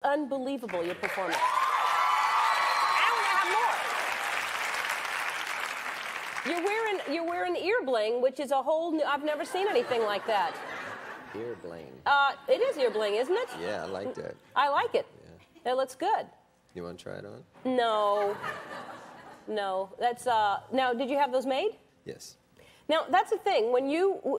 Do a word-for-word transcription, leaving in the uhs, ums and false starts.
unbelievable, your performance. And we have more. You're wearing, you're wearing ear bling, which is a whole new, I've never seen anything like that. Ear bling. Uh, it is ear bling, isn't it? Yeah, I like that. I like it. Yeah. It looks good. You want to try it on? No. No. That's, uh, now, did you have those made? Yes. Now, that's the thing. When you